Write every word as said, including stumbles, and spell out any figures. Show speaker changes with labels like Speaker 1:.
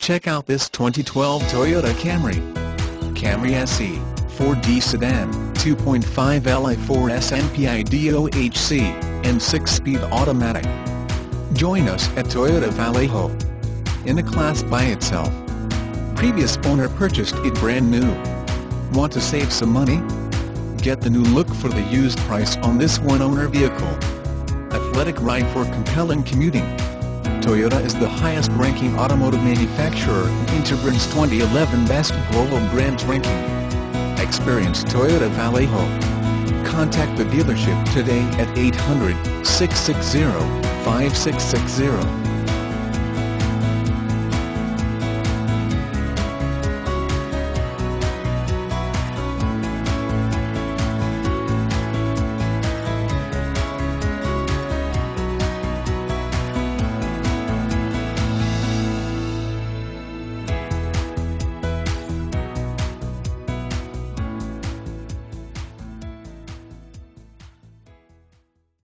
Speaker 1: Check out this twenty twelve Toyota Camry. Camry S E, four D Sedan, two point five L I four S M P I D O H C, and six speed automatic. Join us at Toyota Vallejo. In a class by itself. Previous owner purchased it brand new. Want to save some money? Get the new look for the used price on this one-owner vehicle. Athletic ride for compelling commuting. Toyota is the highest-ranking automotive manufacturer in Interbrands twenty eleven Best Global Brands ranking. Experience Toyota Vallejo. Contact the dealership today at eight hundred, six six zero, five six six zero.